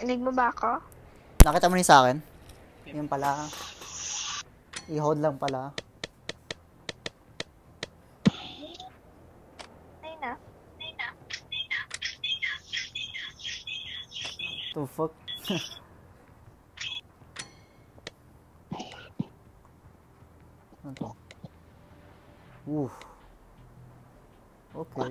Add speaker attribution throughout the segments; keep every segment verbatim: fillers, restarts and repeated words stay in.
Speaker 1: Inig mo ba ako?
Speaker 2: Nakita mo rin sa akin? Yun pala. I-hold lang pala.
Speaker 1: Ay na.
Speaker 2: To fuck? Ano to? Woof. Okay.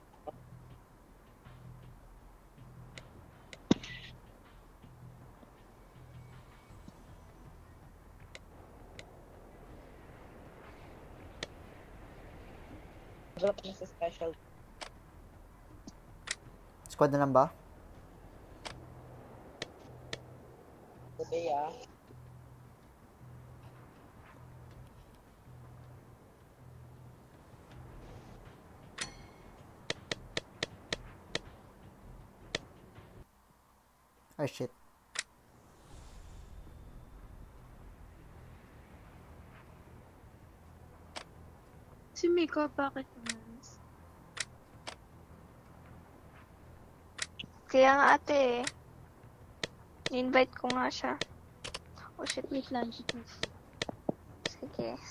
Speaker 3: Drop na sa special.
Speaker 2: Squad na lang ba?
Speaker 3: Today ah.
Speaker 2: Ay, shit.
Speaker 1: Si Miko, bakit umalis? Kaya nga ate eh. Ni-invite ko nga siya. Oh shit, wait lang. Sige.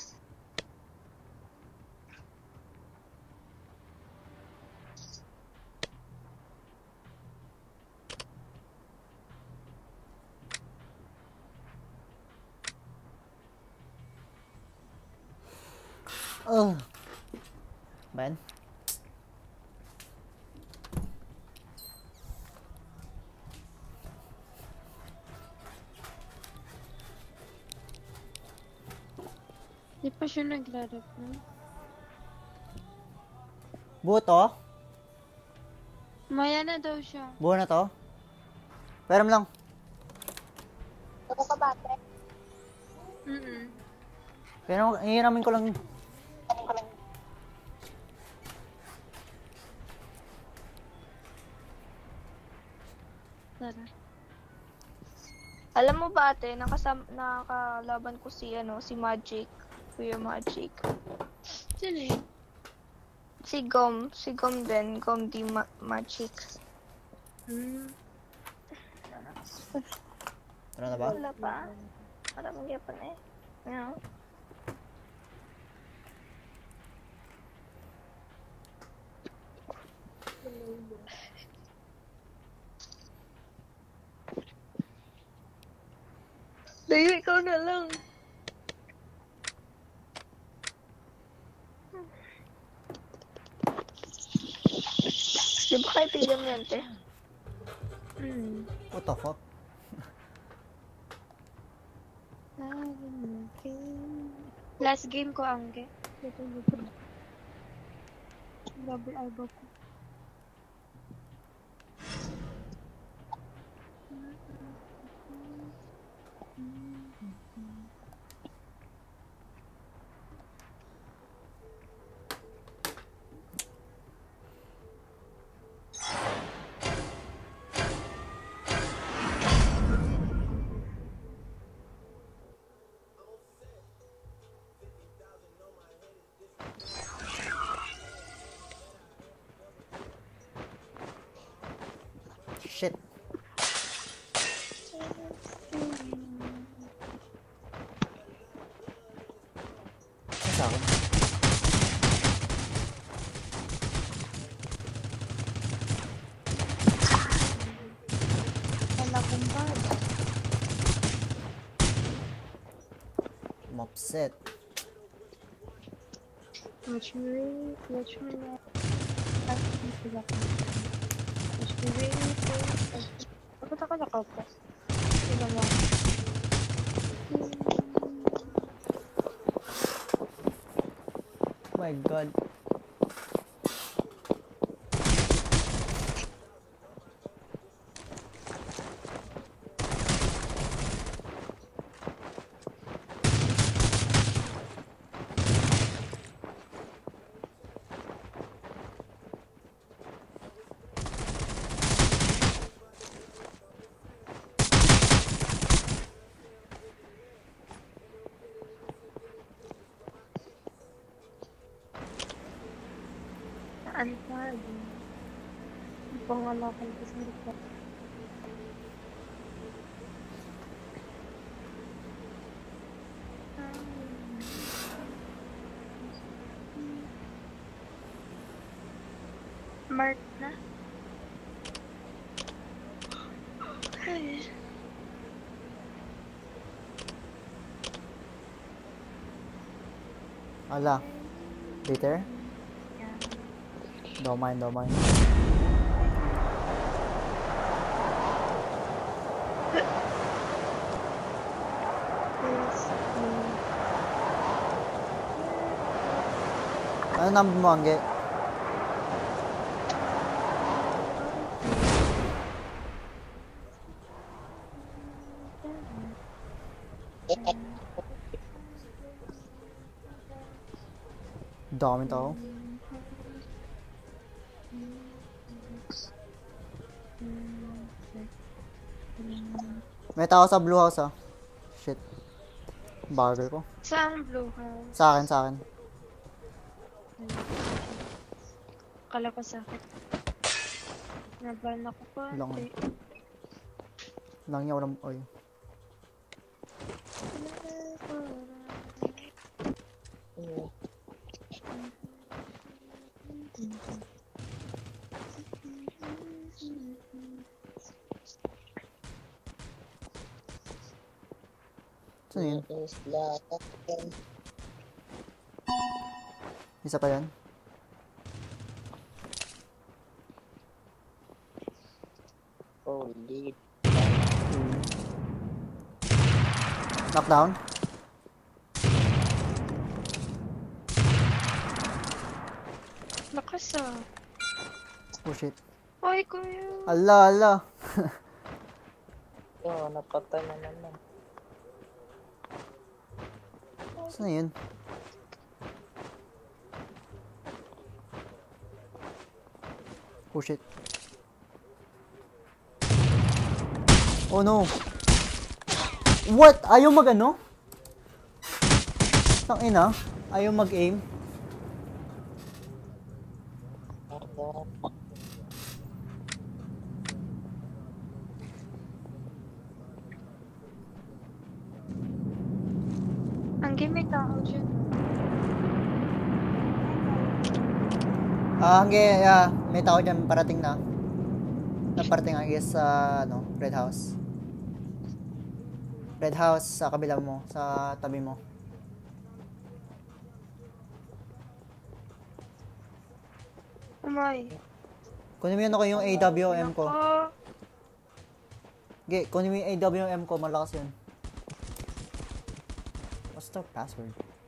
Speaker 2: Oh. Ben?
Speaker 1: Di pa siya naglalaro.
Speaker 2: Buo to?
Speaker 1: Maya na daw siya.
Speaker 2: Buo na to? Pero lang.
Speaker 1: Ako ka bate? Mm-mm.
Speaker 2: Pero hihiramin ko lang.
Speaker 1: Tara. Alam mo ba ate, nakasam nakalaban ko si ano, si Magic. Kuya Magic. Sino yun? Si Gom. Si Gom din. Gom di ma Magic. Hmm.
Speaker 2: Ano na ba?
Speaker 1: Wala pa. Maraming yapan eh. Yeah. Dayo, ikaw na lang. Di ba kayo tigam yan, te? Hmm.
Speaker 2: What the fuck?
Speaker 1: Last game ko, Angge. Double elbow ko.
Speaker 2: Shit. Ano sa akin?
Speaker 1: Wala kong bada.
Speaker 2: I'm upset.
Speaker 1: Watch me read, watch me read. Watch me read, bakit ako nakaupo? Tignan mo.
Speaker 2: Oh my god.
Speaker 1: Ano pa? Pangalakan ko sa likod.
Speaker 2: Ala. Later?
Speaker 1: Yeah.
Speaker 2: Don't mind, don't mind. Ano number mo, Angge? Dami tao. May tao sa blue house ah. Shit. Bagel ko.
Speaker 1: Saan blue house?
Speaker 2: Sa akin, sa akin.
Speaker 1: Kala ko sa akin. Naban ako pa.
Speaker 2: Lang. Lang niya walang oy.
Speaker 3: Mm.
Speaker 2: Saan yun?
Speaker 3: Is black again.
Speaker 2: Isa pa yan?
Speaker 3: Holy.
Speaker 2: Knockdown?
Speaker 1: Lakas ah.
Speaker 2: Oh shit.
Speaker 1: Ay, kuya.
Speaker 2: Ala, ala.
Speaker 3: Oh, napatay na naman.
Speaker 2: Saan yun? Oh shit. Oh no. What? Ayaw mag ano? Tangina. Ayaw mag-aim.
Speaker 3: Ako.
Speaker 1: Ang gamit ako dyan.
Speaker 2: Ah, hanggang, yeah, may tao dyan parating na. Naparating, I guess, sa, ano, Red House. Red House sa kabila mo, sa tabi mo.
Speaker 1: Umay.
Speaker 2: Kunin mo yun ako yung A W M ko.
Speaker 1: Ako.
Speaker 2: Okay, kunin mo yung A W M ko, malakas yun. What's the password?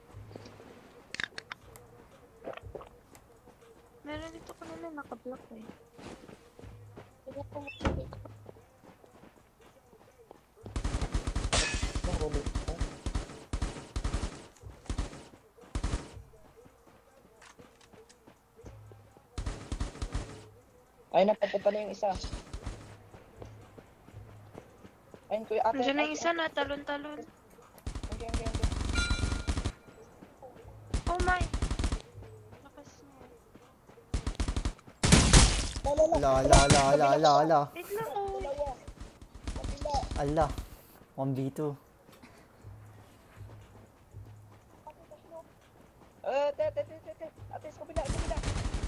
Speaker 1: Meron dito ko naman nakablock eh.
Speaker 3: Nahuli ko. Ay, napapunta na yung isa. Ayun, kuya, ate.
Speaker 1: Nandiyan na
Speaker 3: ate,
Speaker 1: yung isa na talon-talon.
Speaker 3: Okay, okay, okay.
Speaker 1: Oh my! Lakas niya.
Speaker 2: Ala, ala, ala, ala, ala, ala.
Speaker 1: Wait lang oh.
Speaker 3: Dalawa. Kapila.
Speaker 2: Ala. one v two.
Speaker 3: Eh, te, te, te, te, te. Ate, sa kabila, sa kabila.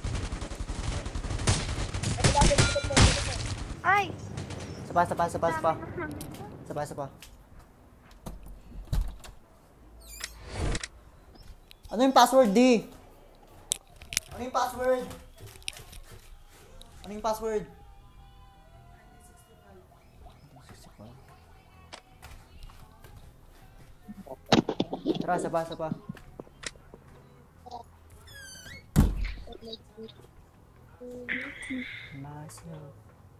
Speaker 3: Kabila, kabila, kabila, kabila.
Speaker 1: Ay!
Speaker 2: Sapa, sapa, sapa, sapa.
Speaker 1: Dami naman.
Speaker 2: Sapa, sapa. Ano yung password, D? Ano yung password? Ano yung password? Tara, sapa, sapa. Myself.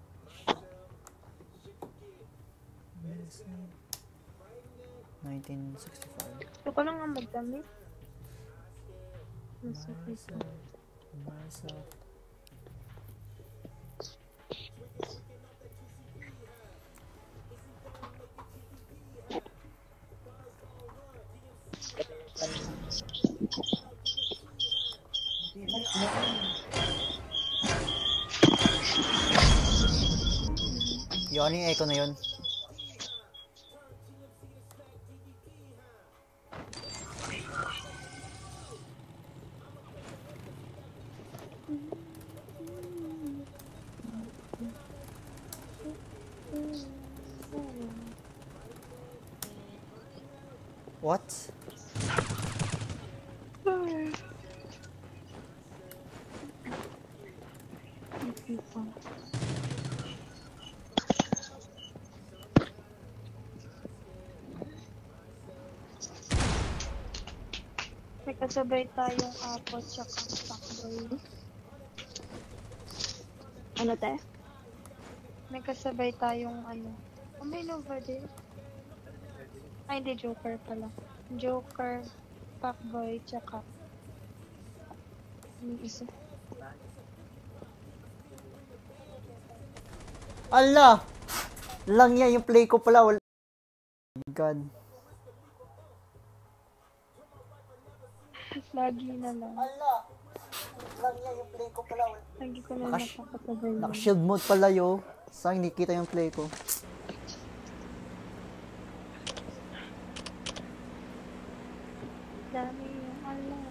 Speaker 2: nineteen sixty-five.
Speaker 1: Gusto ko lang nga magdamit. Masakit ko.
Speaker 2: Myself. Yun, ano yung echo na yun? What?
Speaker 1: kasabay tayong apat tsaka fuckboy. Ano te? May kasabay tayong ano. Oh, may Nova din. Ay, hindi. Joker pala. Joker, fuckboy, tsaka yung isa.
Speaker 2: Ala! Lang yan yung play ko pala. Wala. Oh my God.
Speaker 1: Lagi na lang.
Speaker 2: Ala! Lang yan yung play ko pala. Wala.
Speaker 1: Lagi ko na
Speaker 2: Nakash-
Speaker 1: nakakasabay yun.
Speaker 2: Naka-shield mode pala yo. Saan hindi kita yung play ko?
Speaker 1: Dami yung alam.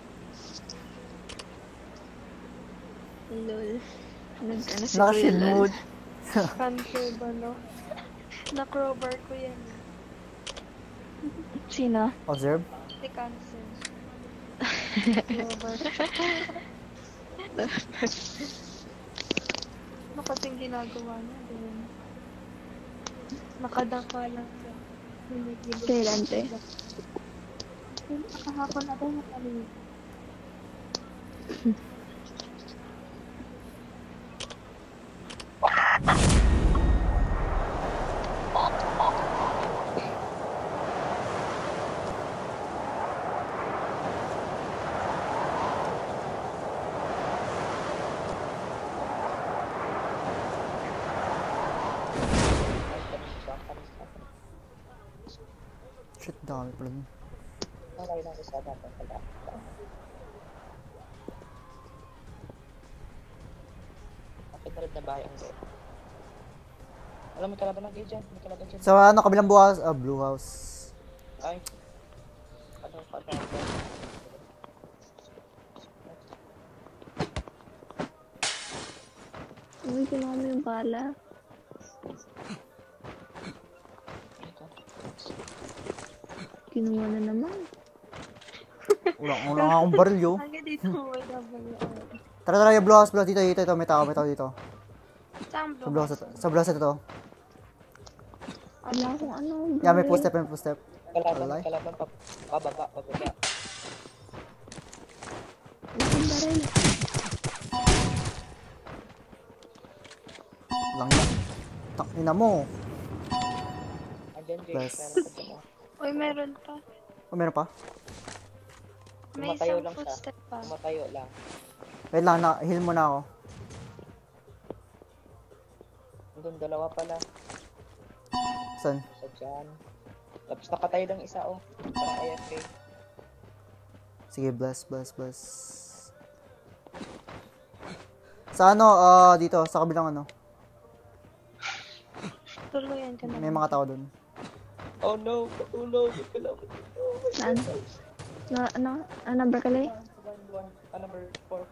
Speaker 1: Lol. Nag-ano si
Speaker 2: Naka-shield mode.
Speaker 1: Cancel ba, no? Na-crowbar ko yan. Sino?
Speaker 2: Observe.
Speaker 1: Si Cancel. Crowbar. Ano kasing ginagawa niya? Doon. Nakadapa lang siya. Kailan, te? Kahapon na tayo nakalimutan.
Speaker 2: Shit, dami pala dun.
Speaker 3: Okay lang isa dapat pala. Bakit na rin na bahay ang gate? Alam, may kalaban ng gate dyan. May kalaban dyan.
Speaker 2: Sa ano, kabilang blue house? Ah, blue house.
Speaker 3: Ay. Ano pa na?
Speaker 1: Uy, kinuha mo yung bala.
Speaker 3: Ito.
Speaker 1: Kinuha na naman.
Speaker 2: Wala, wala nga akong baril yo.
Speaker 1: Hanggang dito, may W R.
Speaker 2: Tara, tara, yung blue house, blue house. Dito, dito, dito. May tao, may tao dito.
Speaker 1: Saan
Speaker 2: Sa blue house, ito. Sa blue house ito.
Speaker 1: Wala akong ano.
Speaker 2: Yeah, may footstep, may footstep.
Speaker 3: Kalaban,
Speaker 2: Alay.
Speaker 3: kalaban pa. Pababa, pababa.
Speaker 1: Ang baril.
Speaker 2: Lang yan. Takina mo.
Speaker 3: Andyan, Jake.
Speaker 2: Plus.
Speaker 3: Meron ka dyan.
Speaker 1: Uy, meron pa.
Speaker 2: Oh, meron pa?
Speaker 1: May
Speaker 3: Tumatayo
Speaker 1: isang
Speaker 3: lang siya.
Speaker 1: footstep pa.
Speaker 3: Tumatayo lang.
Speaker 2: Wait lang, na, heal muna ako.
Speaker 3: Andun, dalawa pala.
Speaker 2: Saan?
Speaker 3: Isa dyan. Tapos nakatayo lang isa, oh. Parang A F K.
Speaker 2: Sige, bless, bless, bless. Sa ano, ah, dito, sa kabilang ano.
Speaker 1: Tuluyan ka na.
Speaker 2: May mga tao dun.
Speaker 3: Oh no! Oh no! May kalaban.
Speaker 1: Saan? Na, ano? Ano number ka lang?
Speaker 3: Ah, number four.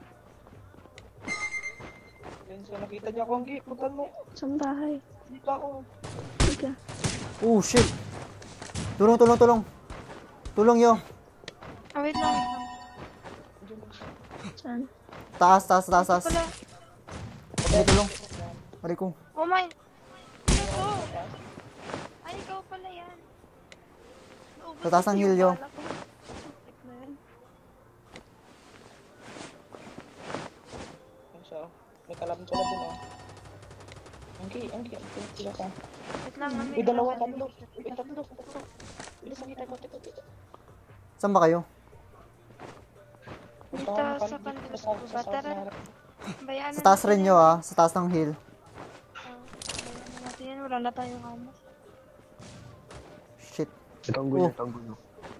Speaker 3: Yun, so nakita niya ako ang gate. Puntan mo.
Speaker 1: Saan bahay?
Speaker 3: Hindi pa ako.
Speaker 1: Sige.
Speaker 2: Oh, shit. Tulong, tulong, tulong. Tulong yo.
Speaker 1: Ah, wait lang, wait lang.
Speaker 3: Andyan lang siya.
Speaker 1: Saan?
Speaker 2: Taas, taas, taas, taas.
Speaker 1: Wala.
Speaker 2: Sige, tulong. Mali ko.
Speaker 1: Oh my. Ano to? Ay, ikaw pala yan. Naubos
Speaker 2: Sa taas ng
Speaker 1: yung
Speaker 2: hill, yo.
Speaker 1: bala ko. Putik na yan.
Speaker 3: Yun siya, oh. May kalaban pala dun, oh. Ang gate, ang gate. Ang gate sila ka.
Speaker 1: Wait lang, ano
Speaker 3: Uy, dalawa, tatlo. Uy, tatlo, tatlo. Bilis ang kita ko, tito, tito.
Speaker 2: Saan ba kayo?
Speaker 1: Dito
Speaker 3: Tama ka,
Speaker 1: sa
Speaker 3: dito,
Speaker 1: kanto
Speaker 3: sa-
Speaker 1: ko
Speaker 3: sa
Speaker 1: ba?
Speaker 3: south
Speaker 1: Tara.
Speaker 3: na harap.
Speaker 1: Bayanan
Speaker 2: Sa taas
Speaker 1: natin
Speaker 2: rin
Speaker 1: yan.
Speaker 2: nyo ah. Sa taas ng hill.
Speaker 1: Oh, bayanan natin yan. Wala na tayong amo.
Speaker 2: Shit.
Speaker 4: Tanggo
Speaker 2: Oh.
Speaker 4: niya, tanggo niya.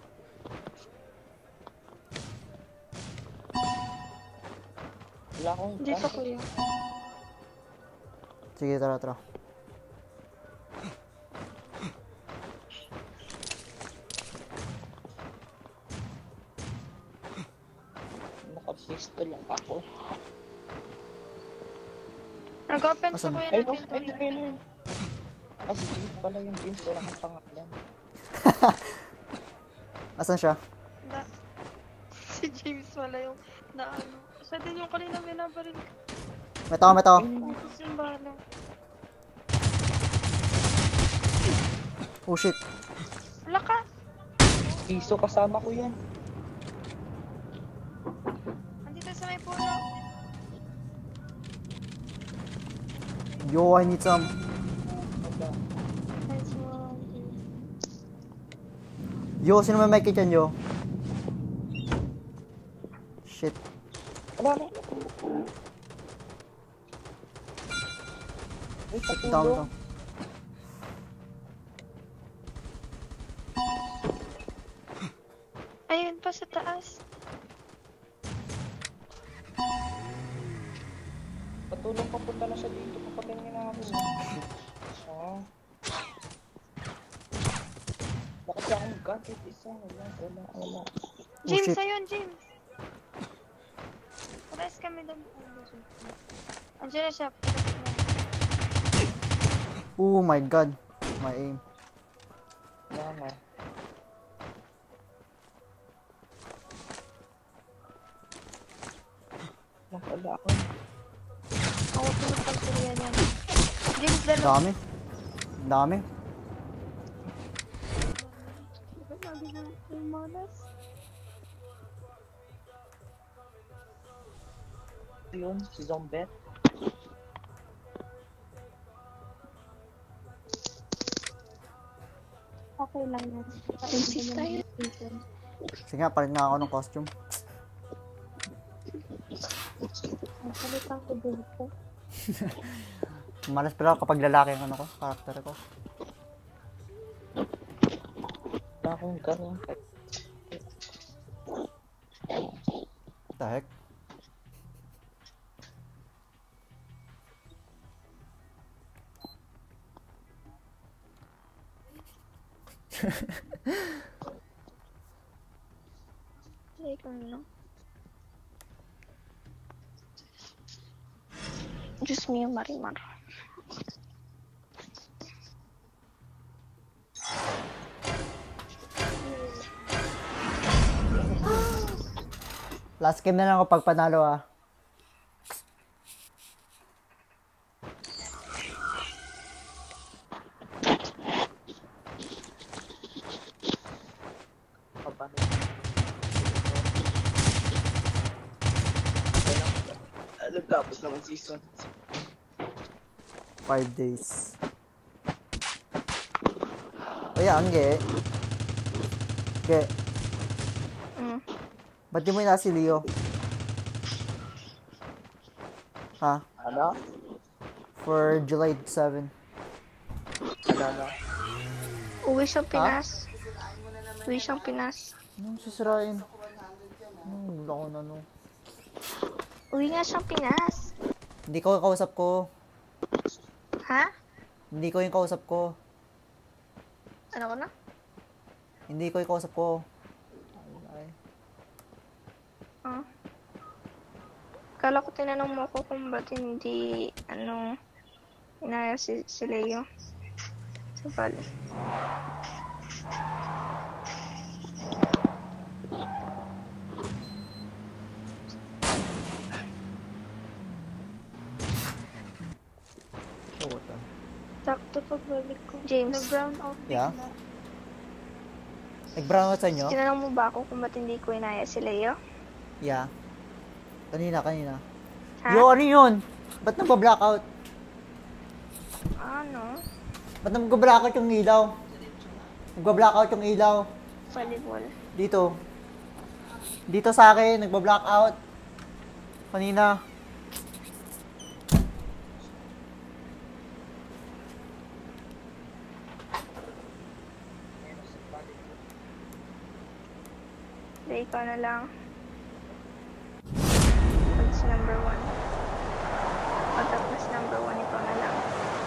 Speaker 3: Wala akong
Speaker 1: Dito kuya.
Speaker 2: Sige, tara, tara.
Speaker 3: Naka-pistol lang ako.
Speaker 1: Nag-open sa
Speaker 2: Asan?
Speaker 1: kuya
Speaker 3: Ay,
Speaker 1: ng
Speaker 3: no,
Speaker 1: pinto
Speaker 3: ay,
Speaker 1: yun.
Speaker 3: ay, ay. Ah, si James pala yung James. Wala kang pangalan.
Speaker 2: Asan siya?
Speaker 1: Na, si James wala yung na ano. Siya din yung kanina may nabaril.
Speaker 2: May tao, may tao.
Speaker 1: Tapos yung bala.
Speaker 2: Oh shit.
Speaker 1: Wala ka.
Speaker 3: Piso kasama ko yan.
Speaker 1: may puno.
Speaker 2: Yo, I need some.
Speaker 3: Wala.
Speaker 1: Nice one.
Speaker 2: Yo, sino may mic dyan, yo? Shit.
Speaker 3: Wala na. Uy,
Speaker 2: Down
Speaker 3: patulong.
Speaker 2: to.
Speaker 1: Ayun pa sa taas.
Speaker 3: Patulong, papunta na siya dito. Papatay niya na ako. Ah. Bakit siya akong gadget isa? Wala, wala, wala.
Speaker 1: James,
Speaker 2: shit.
Speaker 1: ayun, James. Pares kami doon. Andiyan na siya.
Speaker 2: Oh my god. My aim.
Speaker 3: Wala na. Wala ako.
Speaker 1: Ako pinagpagpilihan niya. James, dalawa.
Speaker 2: Dami. Dami.
Speaker 1: Bakit lagi na yung malas?
Speaker 3: Yun, si Zombet.
Speaker 1: Okay lang yan. Exit tayo.
Speaker 2: Sige nga, palit nga ako ng costume.
Speaker 1: Ang salitang ko dito.
Speaker 2: Malas pala kapag lalaki ang ano ko, karakter ko.
Speaker 3: Wala akong ganun.
Speaker 2: The heck?
Speaker 1: Ay, kung ano. Diyos mio, Marimar.
Speaker 2: Last game na lang ako pag panalo ah.
Speaker 3: Paano? Ano tapos naman season?
Speaker 2: Five days. Oya, angge. Ge.
Speaker 1: Mm.
Speaker 2: Ba't di mo ina si Leo? Ha?
Speaker 3: Ano?
Speaker 2: For July seventh.
Speaker 3: Ano na?
Speaker 1: Uwi siyang Pinas. Uwi siyang Pinas.
Speaker 2: Anong sisirain? Anong wala ko na no.
Speaker 1: Uwi nga siyang Pinas.
Speaker 2: Hindi ko yung kausap ko.
Speaker 1: Ha?
Speaker 2: Hindi ko yung kausap ko.
Speaker 1: Ano ko na?
Speaker 2: Hindi ko yung kausap ko. Ay.
Speaker 1: Ah. Kala ko tinanong mo ko kung ba't hindi, ano, inaya si, si Leo. Sa bali.
Speaker 2: Oh, what the?
Speaker 1: Sakto pagbalik ko. James. Nag-brown out.
Speaker 2: Yeah? Nag-brown out sa inyo?
Speaker 1: Tinanong mo ba ako kung ba't hindi ko inaya si Leo?
Speaker 2: Yeah. Kanina, kanina.
Speaker 1: Ha?
Speaker 2: Yo, ano yun? Ba't nagpa-blackout?
Speaker 1: Ano?
Speaker 2: Ba't nagpa-blackout yung ilaw? Nagpa-blackout yung ilaw.
Speaker 1: Volleyball.
Speaker 2: Dito. Dito sa akin, nagpa-blackout. Kanina.
Speaker 1: Hindi, ikaw na lang. Pag si number one. Pagkatapos number one, ikaw na lang.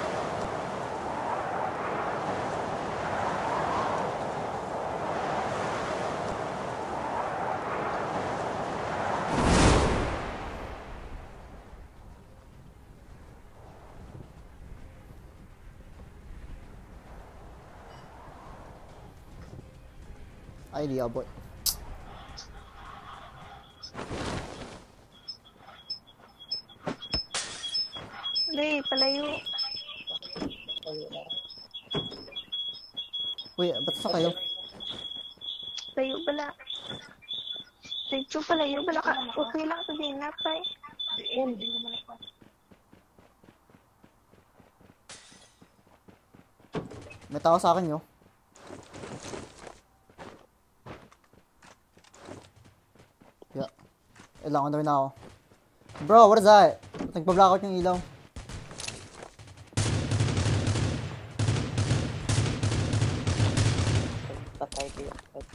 Speaker 2: Ay, di abot.
Speaker 1: Hindi, palayo.
Speaker 3: Kayo na.
Speaker 2: Uy, ba't sa kayo?
Speaker 1: Layo pala. Thank you pala yun. Wala ka. Okay lang sabihin na, Tay.
Speaker 3: Ayun, hindi ko malakas.
Speaker 2: May tao sa akin, yo. Yeah. Ilangan na rin ako. Bro, what is that? Nagpa-blackout yung ilaw.
Speaker 3: Patay kayo.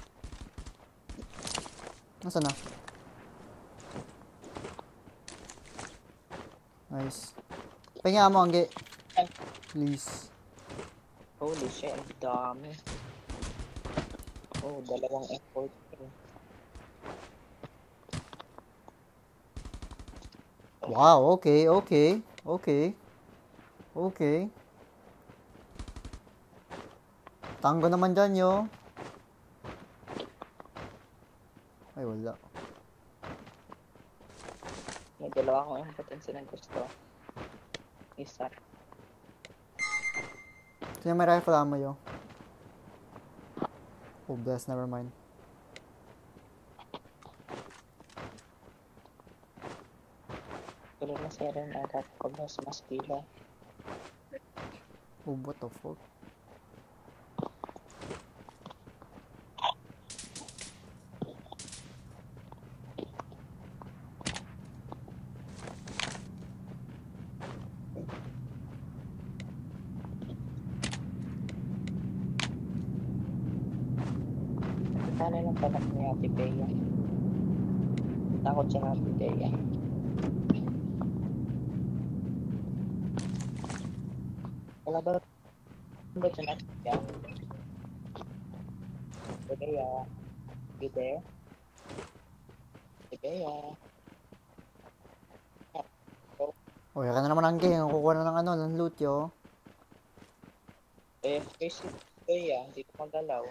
Speaker 2: Nasaan na? Nice. Pahinga mo, Angge. Please.
Speaker 3: Holy shit, ang dami. Oh, dalawang effort.
Speaker 2: Wow, okay, okay, okay. Okay. Tango naman dyan, yo. Ay, wala.
Speaker 3: May dalawa akong impotence na gusto. Isa.
Speaker 2: Kaya may rifle ammo, yo. Oh, bless, never mind.
Speaker 3: Tuloy na siya rin agad ko mas mas pila.
Speaker 2: Oh, what the fuck?
Speaker 3: Sana lang panak ni Ate Bea. Takot siya Ate Bea. Wala ba ba siya na siya? Ate Bea. You there? Ate Bea.
Speaker 2: Oh, yan ka na naman, Angge. Kukuha na ng ano, ng loot, yo.
Speaker 3: Eh, face it, Bea. Hindi ko magalaw.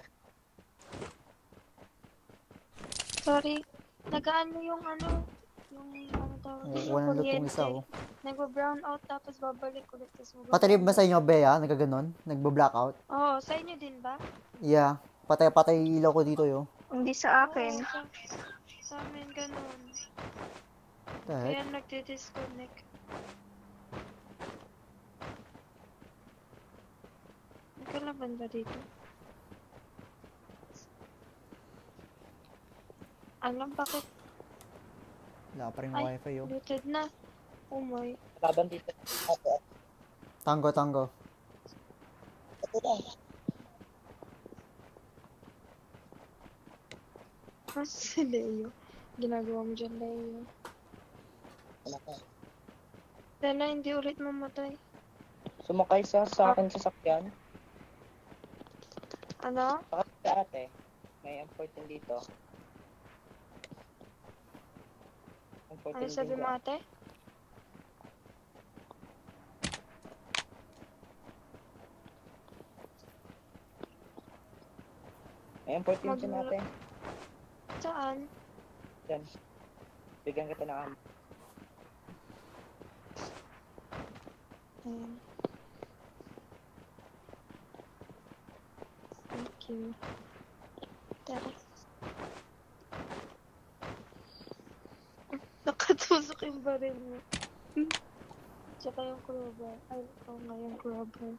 Speaker 1: Sorry. Nagaano yung ano, yung ano tawag.
Speaker 2: Kukuha ng loot yung isa, oh.
Speaker 1: Nagba-brown out tapos babalik ulit. Tapos
Speaker 2: Patay ba sa inyo, Bea? Nagkaganon? Nagba-blackout?
Speaker 1: Oo, oh, sa inyo din ba?
Speaker 2: Yeah. Patay-patay ilaw ko dito, yo.
Speaker 1: Hindi sa akin.
Speaker 3: Oh.
Speaker 1: Sa, sa amin ganun.
Speaker 2: What the heck?
Speaker 1: Kaya nagdi-disconnect. Nagkalaban ba dito? Alam bakit
Speaker 2: Wala pa rin
Speaker 1: Ay.
Speaker 2: wifi, yo.
Speaker 1: looted na? Oh my.
Speaker 3: Laban dito. Ate,
Speaker 2: Tango, tango.
Speaker 3: ate lang.
Speaker 1: Mas si Leo. Ginagawa mo dyan, Leo.
Speaker 3: Wala ka.
Speaker 1: Sana hindi ulit mamatay.
Speaker 3: Sumakay sa sa akin sasakyan.
Speaker 1: Ano?
Speaker 3: Bakit sa ate? May M fourteen dito. M fourteen
Speaker 1: Ano sabi
Speaker 3: dito.
Speaker 1: mo ate?
Speaker 3: May M fourteen siya
Speaker 1: Mag-
Speaker 3: natin.
Speaker 1: Saan?
Speaker 3: Yan. Bigyan kita ng ammo.
Speaker 1: Ayan. Thank you. Tara. Nakatusok yung baril mo. Tsaka yung crowbar. Ay, ito nga yung crowbar.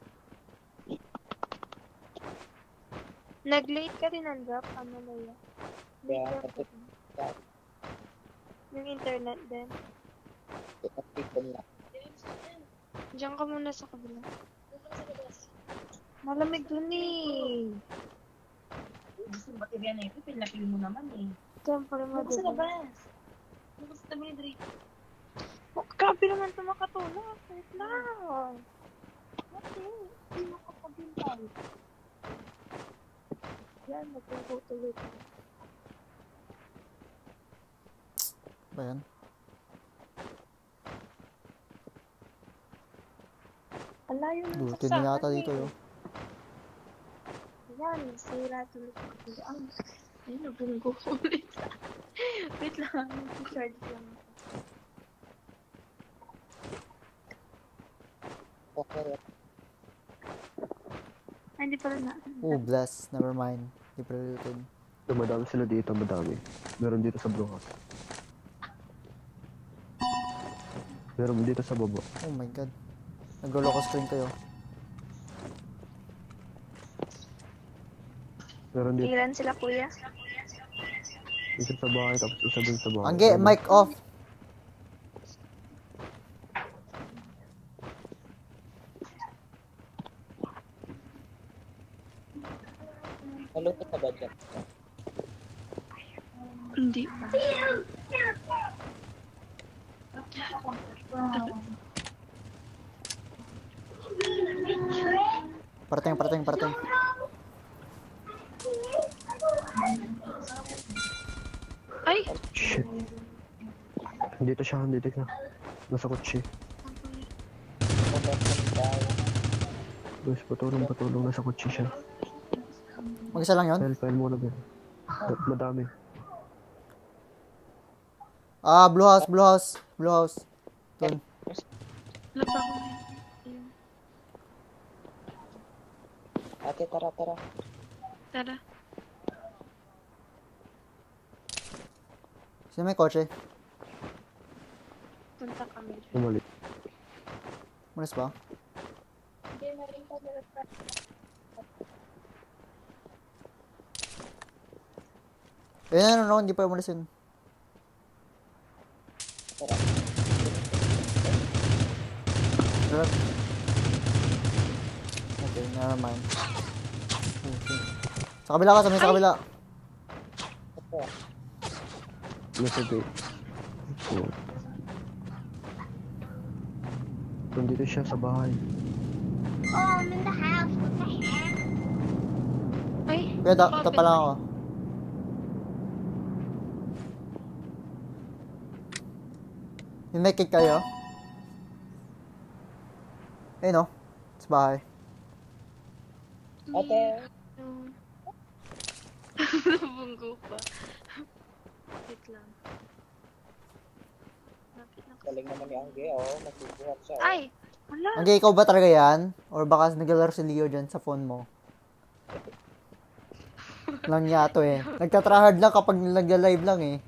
Speaker 1: Nag-late ka rin ang drop? Ano na yun? Late
Speaker 3: Yeah,
Speaker 1: drop ka rin.
Speaker 3: yeah.
Speaker 1: Yung internet din.
Speaker 3: Dito na.
Speaker 1: Diyan ka muna sa kabila. Malamig dun eh.
Speaker 4: Gusto ba tibiyan na ito? Pinapil mo naman eh.
Speaker 1: Siyempre
Speaker 4: Ano sa
Speaker 1: madiba.
Speaker 4: labas? Ano sa tabi ni Dre?
Speaker 1: Oh, grabe naman ito makatulog. Wait lang.
Speaker 4: Okay. Hindi mo kapag-intay.
Speaker 1: Yan, magtutuloy.
Speaker 2: Ba yan?
Speaker 1: Alayo na
Speaker 2: Looted na yata
Speaker 1: eh.
Speaker 2: dito, yo.
Speaker 1: Yan, sira tuloy ko. Ang, ay, nabunggo ko ulit. Wait lang, mag-charge lang ako.
Speaker 3: Okay.
Speaker 1: Ay, hindi pala na.
Speaker 2: Oh, bless. Never mind. Di pa looted.
Speaker 5: Dumadami sila dito, madami. Meron dito sa Brujas. Meron dito sa baba.
Speaker 2: Oh my god. Nag-lock screen kayo.
Speaker 5: Meron dito.
Speaker 1: Ilan sila, kuya?
Speaker 5: Isa sa bahay, tapos isa dun sa bahay.
Speaker 2: Angge,
Speaker 5: Ayun.
Speaker 2: mic off.
Speaker 3: Nalupit na ba dyan?
Speaker 1: Hindi.
Speaker 2: Parating, parating, parating.
Speaker 1: Ay!
Speaker 5: Shit. Dito siya, dito siya. Nasa kotse.
Speaker 3: Pumunta tayo.
Speaker 5: Guys, patulong, patulong. Nasa kotse siya.
Speaker 2: Mag-isa lang yun?
Speaker 5: File, file muna ba? Madami.
Speaker 2: Ah, blue house, blue house. Blue house. Doon.
Speaker 1: Wala pa ako.
Speaker 3: Ate, tara, tara.
Speaker 1: Tara.
Speaker 2: Sino may kotse?
Speaker 1: Punta kami.
Speaker 5: Umalik.
Speaker 2: Malis ba? Eh, no, no, no, hindi pa umalis yun.
Speaker 3: Tara.
Speaker 2: Drop. Okay, never mind. Okay. Sa kabila ka, sa may sa kabila.
Speaker 3: Ito.
Speaker 5: Nasa gate. So, nandito siya sa bahay.
Speaker 1: Ay!
Speaker 2: Kuya, ta tapa lang ako. Yung may cake kayo? Eh no, sa bahay.
Speaker 3: Ate,
Speaker 1: Bunggo pa. Wait lang. Lapit na.
Speaker 3: galing naman ni Angge, oh. Nagbubuhat siya. Oh.
Speaker 1: Ay! Wala!
Speaker 2: Angge, ikaw ba talaga yan? Or baka naglalaro si Leo dyan sa phone mo? Lang niya to eh. Nagtatrahard lang kapag nagla-live lang eh.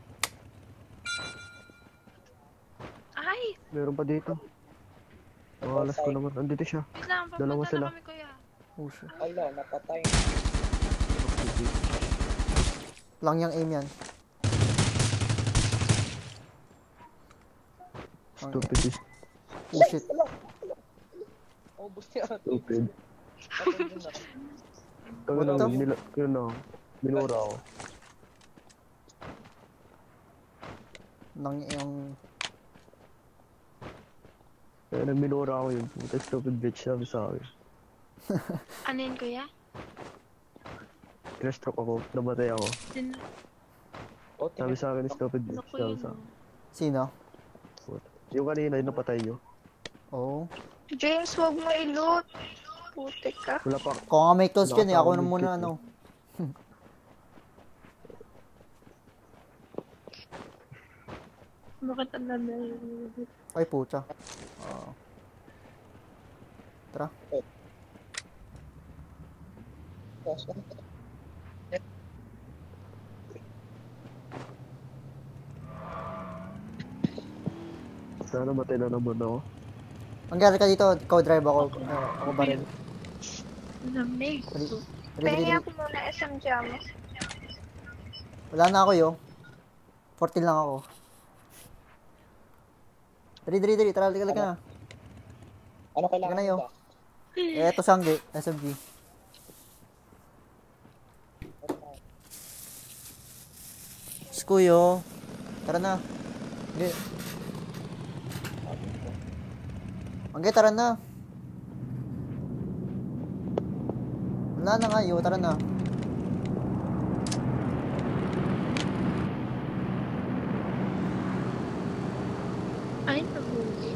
Speaker 1: Ay!
Speaker 5: Meron pa dito. Pangalas ko naman. Andito siya.
Speaker 1: Wait lang,
Speaker 5: Dalawa
Speaker 1: papunta
Speaker 5: sila.
Speaker 1: na kami, kuya.
Speaker 2: Oh shit.
Speaker 3: Ala, napatay.
Speaker 2: Lang yung aim yan.
Speaker 5: Stupid is
Speaker 2: Oh shit.
Speaker 3: Oh, busti ako.
Speaker 5: stupid.
Speaker 3: Patay din ako.
Speaker 5: Kaya
Speaker 2: What
Speaker 5: lang,
Speaker 2: the f-
Speaker 5: nila, yun na. Minura ako.
Speaker 2: Lang yung...
Speaker 5: Kaya nang minura ako yun. Puta stupid bitch sabi sa akin.
Speaker 1: Ano yun, kuya?
Speaker 5: Kina-stroke ako. Namatay ako.
Speaker 1: Din
Speaker 3: Oh,
Speaker 5: Sabi sa akin stupid
Speaker 1: ano
Speaker 5: bitch.
Speaker 1: ko
Speaker 5: Sabi
Speaker 1: yun?
Speaker 5: sa akin.
Speaker 2: Sino?
Speaker 5: Puta. Yung kanina, yung napatay nyo.
Speaker 2: Oh.
Speaker 1: James, wag mo ilot. Putik ka.
Speaker 5: Wala pa.
Speaker 2: Kung nga may close dyan eh, ako na
Speaker 5: Nakakawin
Speaker 2: muna
Speaker 5: kit,
Speaker 2: ano.
Speaker 1: Bakit ang landa
Speaker 2: Ay pucha. Oo. Tara.
Speaker 5: Sana matay na naman ako.
Speaker 2: Ang gari ka dito, ikaw drive ako. Uh, ako baril.
Speaker 1: Lamig.
Speaker 2: Dali. Dali, dali,
Speaker 1: Pahingi
Speaker 2: dali.
Speaker 1: ako muna S M G mo.
Speaker 2: Wala na ako yo. fourteen lang ako. Dali, dali, dali. Tara, dali ka na.
Speaker 3: Ano kailangan
Speaker 2: Teka na, yo.
Speaker 3: ba?
Speaker 2: Eh, eto sangge. S M G. Skuyo. Tara na. Hindi. Angge, tara na. Wala na nga yo. Tara na.
Speaker 1: Ay, nabuli.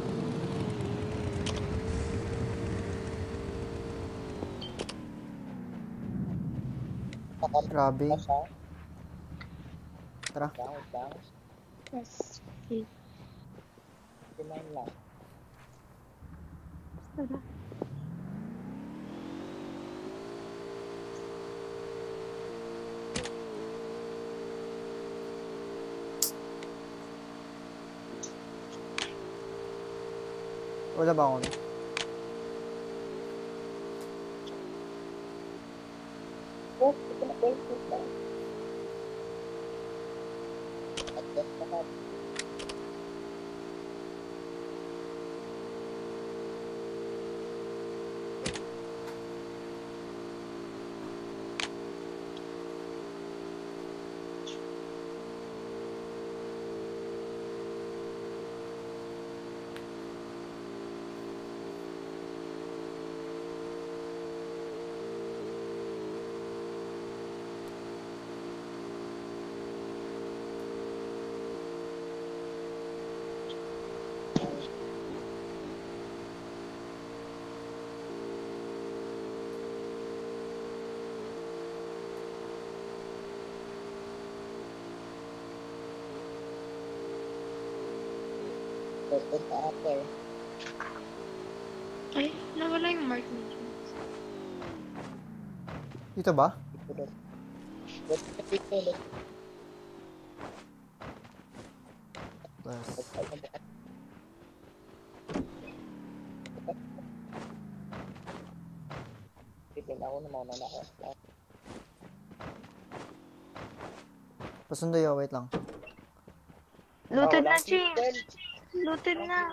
Speaker 2: Grabe.
Speaker 3: Siya.
Speaker 2: Tara.
Speaker 3: Down, down.
Speaker 1: Yes.
Speaker 3: Kumain lang.
Speaker 1: Tara.
Speaker 2: Wala ba ako?
Speaker 3: Oh, ito na twelve foot lang. Adjust na ka. Pwede ka ate.
Speaker 1: Ay, nawala yung mark niya.
Speaker 2: Dito ba?
Speaker 3: Pwede ka dito ulit.
Speaker 2: Plus.
Speaker 3: Tignan ako na mauna na ako.
Speaker 2: Pasundo yun, wait lang.
Speaker 1: Looted
Speaker 3: Ah,
Speaker 1: na,
Speaker 3: walang
Speaker 1: James.
Speaker 3: fuel.
Speaker 1: Looted na.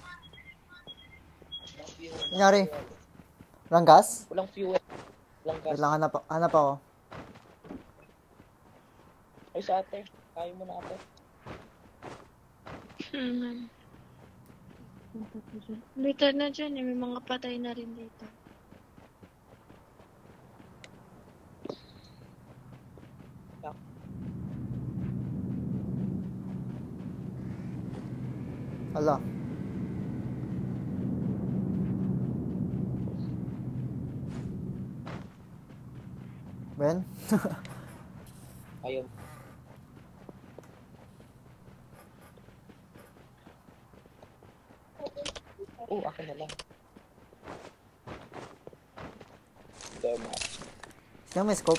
Speaker 2: Nangyari? Walang gas?
Speaker 3: Walang fuel. Walang gas.
Speaker 2: Wait lang, hanap, hanap ako.
Speaker 3: Ay sa ate. Kaya mo na ate.
Speaker 1: Hmm. Looted na dyan. eh. May mga patay na rin dito.
Speaker 2: Hala. Ben?
Speaker 3: Ayun. Oh, akin na lang. There na.
Speaker 2: Sino may scope?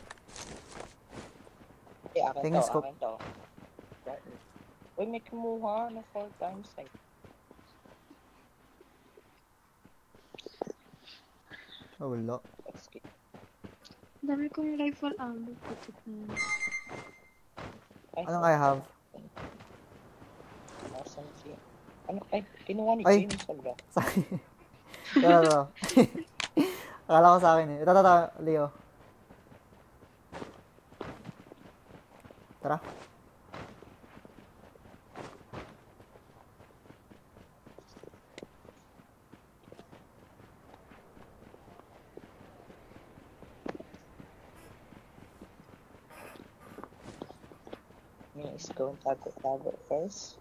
Speaker 3: Eh, akin
Speaker 2: Tingin
Speaker 3: to,
Speaker 2: scope.
Speaker 3: akin to. Uy, may kumuha na four times. Ay,
Speaker 2: Oh, wala.
Speaker 3: excuse.
Speaker 1: Dami kong rifle ammo. Putik na.
Speaker 3: Ay,
Speaker 2: Anong I have?
Speaker 3: Asan si... Ano? Ay, kinuha ni
Speaker 2: Ay.
Speaker 3: James. Sabi ka.
Speaker 2: Sorry. Tara, tara. Akala ko sa akin eh. Ito, ito, ito, Leo. Tara.
Speaker 3: Me is going tago-tago first.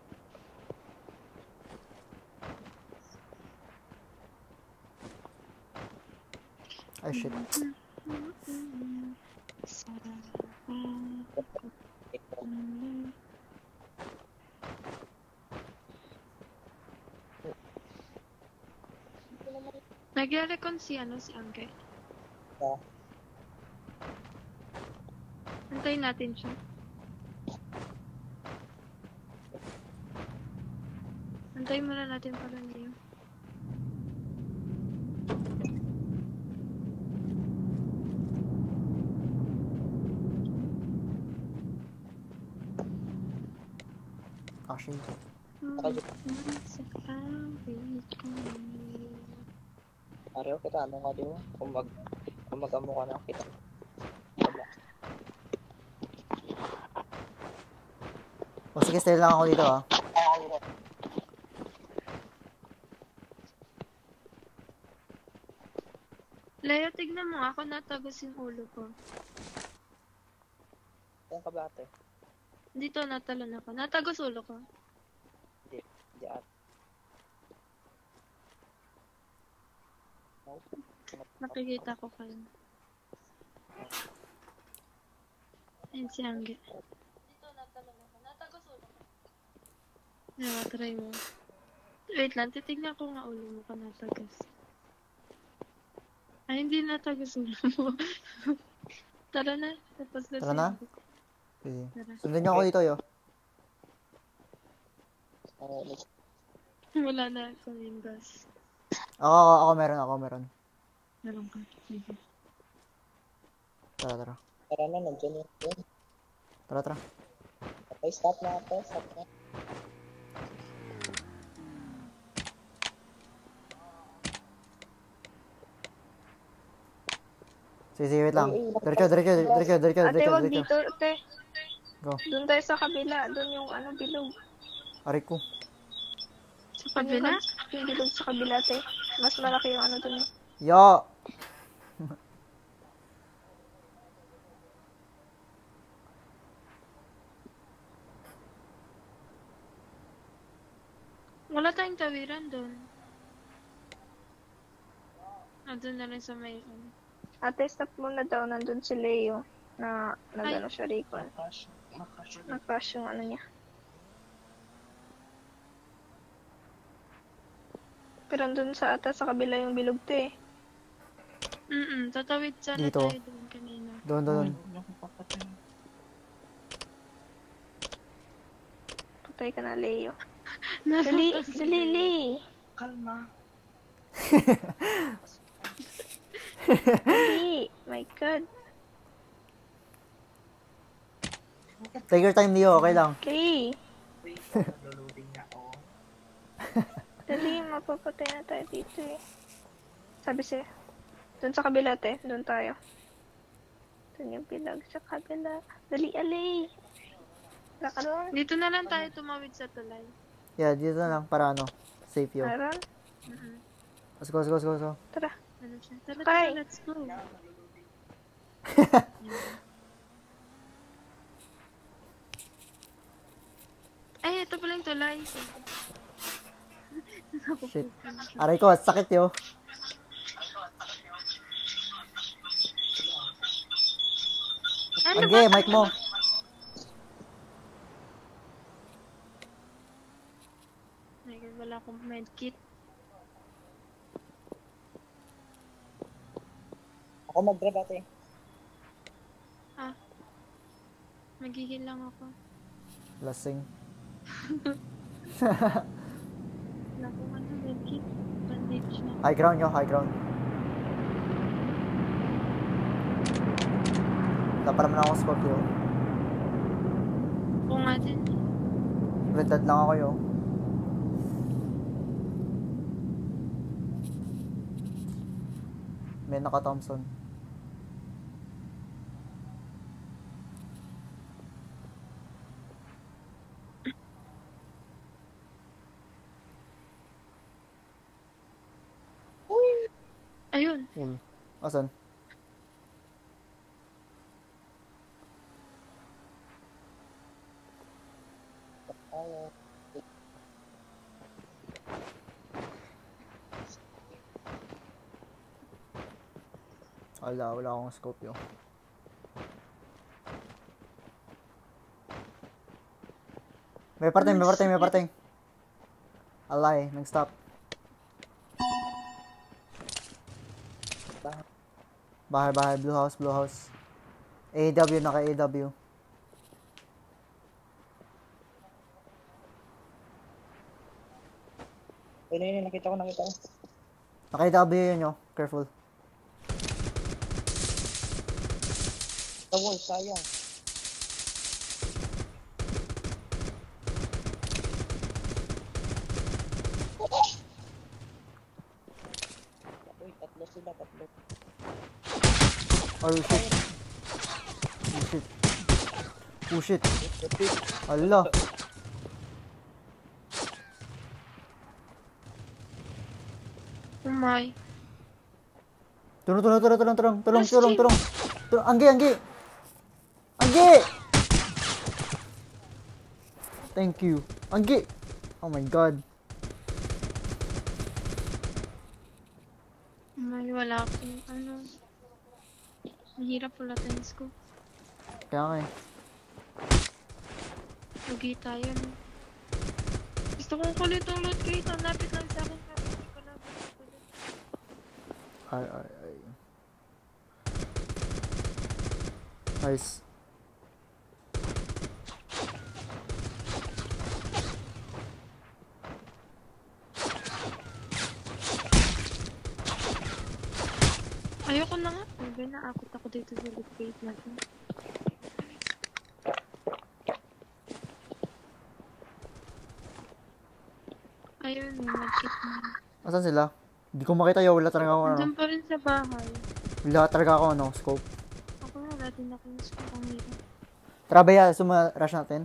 Speaker 2: Ay, shit.
Speaker 3: Ito.
Speaker 1: Nagre-recon si ano, si Angke.
Speaker 3: Yeah.
Speaker 1: Antayin natin siya. Antayin muna natin pala niyo.
Speaker 2: Actually,
Speaker 3: Ariyo kita, ano nga di mo? Kung mag... Kung mag-amo ka na kita.
Speaker 2: o sige, stay lang ako dito ah.
Speaker 1: Leo, tignan mo. Ako natagos yung ulo ko.
Speaker 3: Saan ka ba ate?
Speaker 1: Dito natalon ako. Natagos ulo ko.
Speaker 3: Di ate. Nope.
Speaker 1: Nakikita ko kayo. Ayun si Angge. Dito natalon ako. Natagos ulo ko. Ewa, try mo. Wait lang, titignan ko nga ulo mo ka natagos. Ay, hindi natagos ulo mo. Tara na. Tapos na
Speaker 2: Tara
Speaker 1: si
Speaker 2: na?
Speaker 1: Angge.
Speaker 2: Sige.
Speaker 1: Tara.
Speaker 2: Sundan niyo ako dito, yo.
Speaker 3: Uh, let's
Speaker 6: Wala na kaming gas.
Speaker 2: Ako, ako, ako meron, ako meron.
Speaker 6: Meron ka. Sige.
Speaker 2: Tara, tara.
Speaker 3: Tara na, nandiyan yun. Yun.
Speaker 2: Tara, tara.
Speaker 3: Okay, stop na ate. Stop na.
Speaker 2: Sige, sige, wait lang. Diretso, diretso, diretso, diretso,
Speaker 1: Ate,
Speaker 2: diretso,
Speaker 1: wag
Speaker 2: diretso.
Speaker 1: dito, ate.
Speaker 2: Go.
Speaker 1: Doon tayo sa kabila. Doon yung ano, bilog.
Speaker 2: Aray ko.
Speaker 6: Sa kabila?
Speaker 1: Yung bilog sa kabila, ate. Mas malaki yung ano doon.
Speaker 2: Yo!
Speaker 6: Wala tayong tawiran doon. Ah, doon na rin sa may ano.
Speaker 1: Ate, stop muna daw. Nandun si Leo. Na, na
Speaker 6: Ay.
Speaker 1: gano'n siya, Recon.
Speaker 3: Makash. Makash.
Speaker 1: Nag-crash yung ano niya. Pero andun sa ata sa kabila yung bilog to eh.
Speaker 6: Mm-mm, tatawid sana
Speaker 2: Dito.
Speaker 6: tayo doon kanina.
Speaker 2: Doon, doon.
Speaker 1: Patay ka na, Leo. Dali, dali, Lee.
Speaker 4: Kalma.
Speaker 1: Dali. My God.
Speaker 2: Take your time, Leo. Okay lang.
Speaker 1: Okay.
Speaker 4: Wait, naluluding na ako.
Speaker 1: Dali, mapapatay na tayo dito eh. Sabi siya. Doon sa kabila, te. Doon tayo. Doon yung bilag sa kabila. Dali, Ali. Wala ka doon.
Speaker 6: Dito na lang tayo tumawid sa tulay.
Speaker 2: Yeah, dito na lang para ano. Safe yo.
Speaker 1: Meron?
Speaker 6: Mm-mm.
Speaker 2: Let's go, let's go, let's go, let's go.
Speaker 1: Tara.
Speaker 6: Ano siya? Tara,
Speaker 1: Bye.
Speaker 6: tara, let's go. Ay, ito pala yung tulay.
Speaker 2: Shit. Aray ko, sakit yo.
Speaker 6: Ano
Speaker 2: Angge,
Speaker 6: ba?
Speaker 2: mic mo.
Speaker 6: Ay, wala akong medkit.
Speaker 3: Ako mag-grab ate.
Speaker 6: Ah. Maghihil lang ako.
Speaker 2: Lasing.
Speaker 6: Wala akong ano, medkit. Bandage na.
Speaker 2: High ground yo, high ground. Wala pa naman akong scope yo.
Speaker 6: Oo nga din.
Speaker 2: Redad lang ako yo. May naka-Thompson.
Speaker 6: Ayun.
Speaker 2: Cool. Asan?
Speaker 3: Ayaw.
Speaker 2: Wala, wala akong scope yo. May parting, may parting, may parting. Alay, nag-stop. Bahay, bahay, blue house, blue house. A W, naka-A W.
Speaker 3: Ayun, ayun, nakita ko, nakita ko.
Speaker 2: Naka-A W yun yo, careful.
Speaker 3: Sa wall, sayang. Uy, tatlo sila, tatlo.
Speaker 2: Oh shit. Oh shit. Oh shit. Ala.
Speaker 6: Oh my.
Speaker 2: Tulong, tulong, tulong, tulong, tulong, tulong, tulong, tulong. Tulong, Angge, Angge. Angge! Thank you. Angge! Oh my god.
Speaker 6: May wala akong ano. Mahirap wala tayong scope.
Speaker 2: Kaya nga eh.
Speaker 6: Lugi tayo, no? Gusto kong kulit ang loot kayo. Lapit lang sa akin. Hindi ko lang.
Speaker 2: Ay, ay, ay. Nice.
Speaker 6: Ayoko na nga. Sabi na, akot ako dito sa loot crate na to. Ayun, may mag-hit na.
Speaker 2: Asan sila? Hindi ko makita yo. Wala talaga ako ano.
Speaker 6: Nandun pa rin sa bahay.
Speaker 2: Wala talaga ako ano, scope.
Speaker 6: Ako na, natin ako yung scoop ang hirap.
Speaker 2: Tara ba ya, suma-rush natin?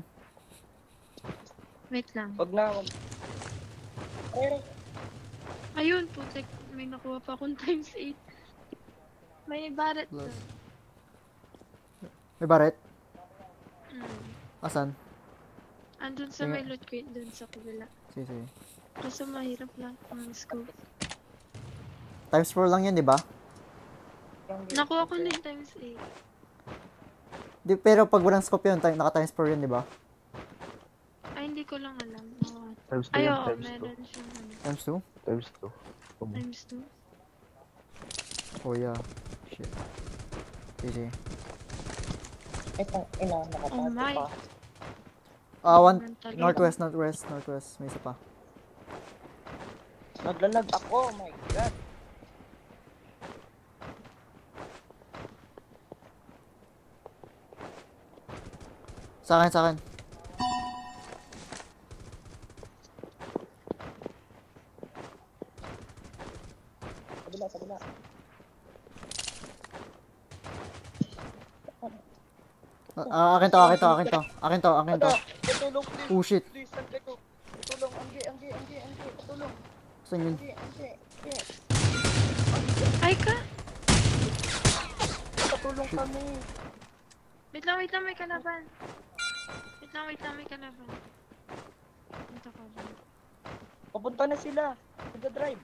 Speaker 6: Wait lang.
Speaker 3: Wag na, wag. Ay,
Speaker 6: Ayun, putek. May nakuha pa akong times eight. May baret
Speaker 2: Blood.
Speaker 6: doon.
Speaker 2: May baret?
Speaker 6: Hmm.
Speaker 2: Asan?
Speaker 6: Andun sa
Speaker 2: Sige.
Speaker 6: may loot crate dun sa kabila.
Speaker 2: Sige, sige.
Speaker 6: Kaso mahirap lang ang scope.
Speaker 2: Times four lang yun, di ba?
Speaker 6: Nakuha ko na yung times eight.
Speaker 2: Di, pero pag walang scope yun, time, naka times four yun, di ba?
Speaker 6: Ay, hindi ko lang alam. Oh.
Speaker 5: Times two
Speaker 6: Ay,
Speaker 5: yan,
Speaker 6: oo,
Speaker 5: times two.
Speaker 6: meron siyang ano.
Speaker 2: Times two?
Speaker 5: Times two. Um,
Speaker 6: Times two.
Speaker 2: Oh yeah. Shit. Sige, sige.
Speaker 3: Ito, ina, nakapati
Speaker 6: Oh my.
Speaker 3: pa.
Speaker 2: Ah, one,
Speaker 6: Meron talaga.
Speaker 2: northwest, northwest, northwest. May isa pa.
Speaker 3: Naglalag ako, oh my god.
Speaker 2: Sa akin, sa akin.
Speaker 3: Sabila, sabila.
Speaker 2: Ah, akin to, akin to, akin to. Akin to, akin to.
Speaker 3: Ito, tutulong please.
Speaker 2: Oh shit.
Speaker 3: Please, saan kayo? Tutulong, anggi, anggi, anggi, anggi. Tutulong,
Speaker 2: Saan yun?
Speaker 3: anggi, anggi. anggi.
Speaker 6: Ay ka!
Speaker 3: Tutulong kami.
Speaker 6: Wait lang, wait lang, may kalaban. Wait lang, wait lang, may kalaban. Ito ka ba?
Speaker 3: Papunta na sila. Nag-drive.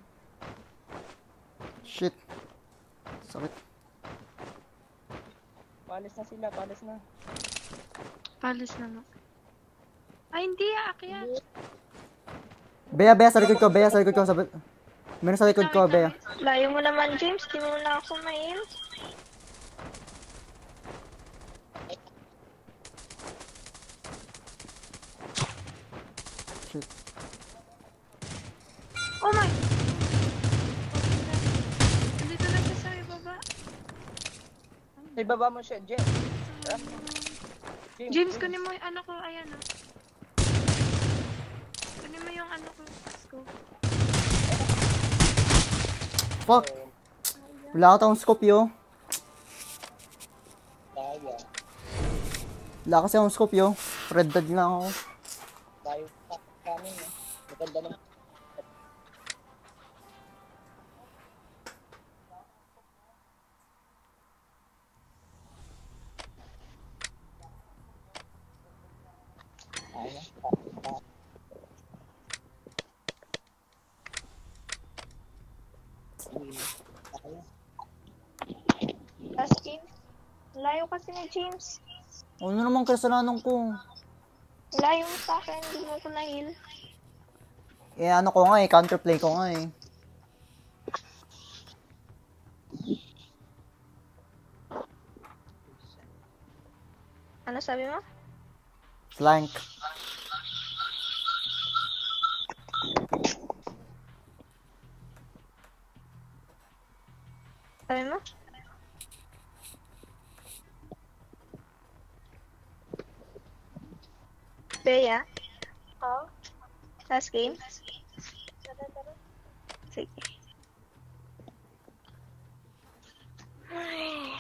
Speaker 2: Shit. Sakit.
Speaker 3: Palis na sila, palis na.
Speaker 6: Palis na nga. Ay, hindi ah, akyat.
Speaker 2: Bea, Bea, sa likod ko, Bea, sa likod ko. Sabi... Meron sa likod ko, Bea.
Speaker 1: Layo mo naman, James. Di mo na ako mail.
Speaker 2: Shit.
Speaker 6: Oh my! Nandito na siya sa ibaba.
Speaker 3: Ay, baba mo siya, Jen.
Speaker 6: James, kunin mo yung ano ko. Ayan ah. Kunin mo yung ano ko. Scope.
Speaker 2: Fuck. Wala akong scope yo.
Speaker 3: Daya.
Speaker 2: Wala kasi akong scope yo. Red dot lang ako.
Speaker 3: Tayo pa kami. eh. Maganda ng... Ay, na.
Speaker 1: Askin. Layo kasi ni James.
Speaker 2: Ano naman kasalanan ko?
Speaker 1: Layo mo sa akin. Hindi mo ko na-heal.
Speaker 2: Eh, ano ko nga eh, counterplay ko nga eh.
Speaker 1: Ano sabi mo?
Speaker 2: Flank.
Speaker 1: Sabi mo? Bea? Oo? Last game? Sige. Ay.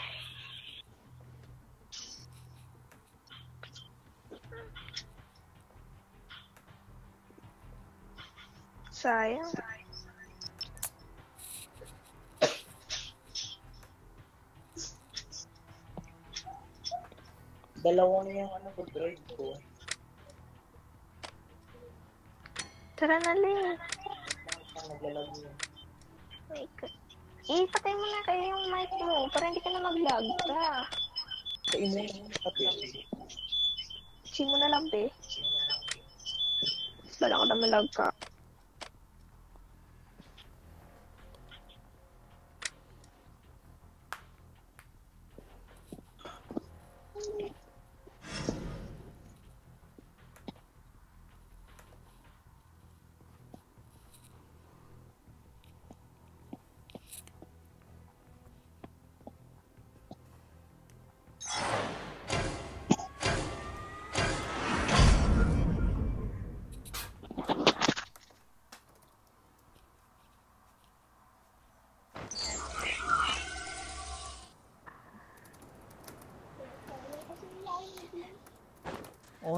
Speaker 1: Sayang.
Speaker 3: Dalawang yung ano ko, drive ko.
Speaker 1: Tara na, Lee.
Speaker 3: Naglalag yun.
Speaker 1: Wait ka. Eh, patay mo na kayo yung mic mo para hindi ka na mag-lag. Tara.
Speaker 3: Sa ino yung pati.
Speaker 1: Sim mo na lang, be. Bala ko na malag ka.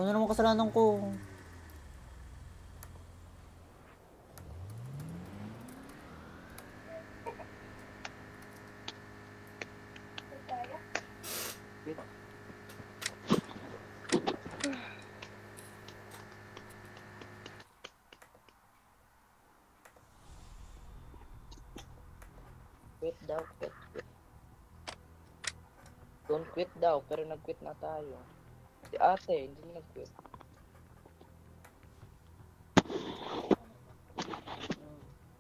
Speaker 2: Ano naman kasalanan ko?
Speaker 3: Quit daw, quit, quit. Don't quit daw, pero nag-quit na tayo. Si ate, hindi na nag-quit. Hmm.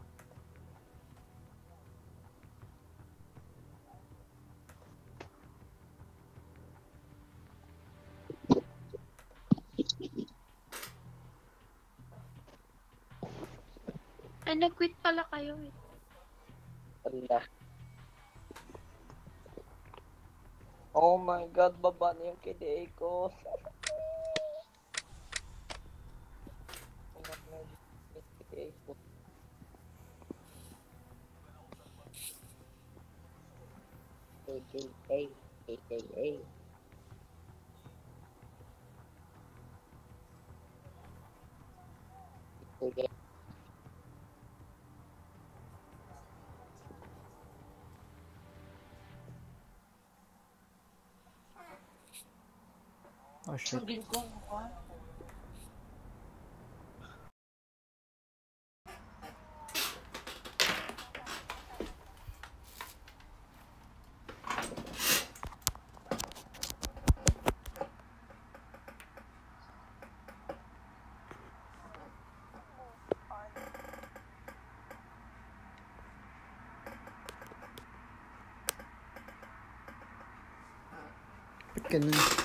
Speaker 6: Ay, nag-quit pala kayo eh.
Speaker 3: Ala. Oh my god, baba na yung K D A ko. Ingat na yung K D A ko. K D A, K D A. K D A.
Speaker 2: Oh shit.
Speaker 4: Sabihin ko, ah.
Speaker 2: Ganun.